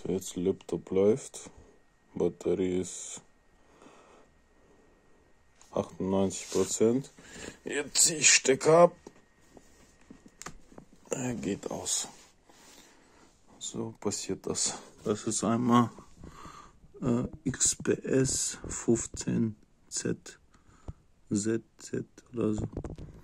Jetzt Laptop läuft. Batterie ist 98%. Jetzt ziehe ich Stecker ab. Er geht aus. So passiert das. Das ist einmal XPS 15Z oder so.